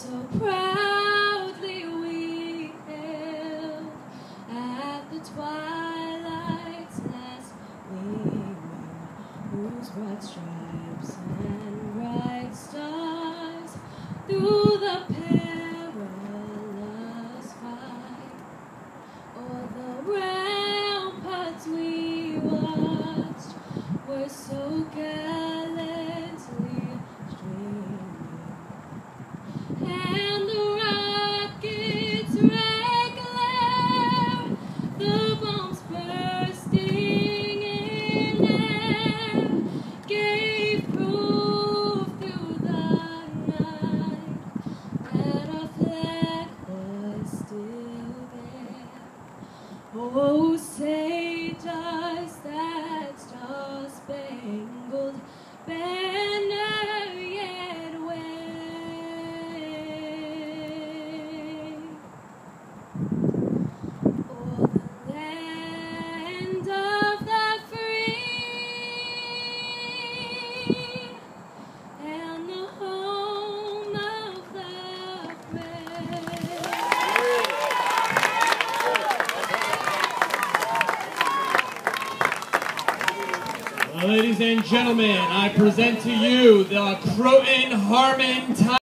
So proudly we hailed at the twilight's last gleaming, whose broad stripes and bright stars through the perilous fight o'er the ramparts we watched were so gallantly streaming. And the rockets' red glare, the bombs bursting in air, gave proof through the night that our flag was still there. Oh, say does that star-spangled banner yet wave o'er the land of the free and the home of the brave? Ladies and gentlemen, I present to you the Croton Harmon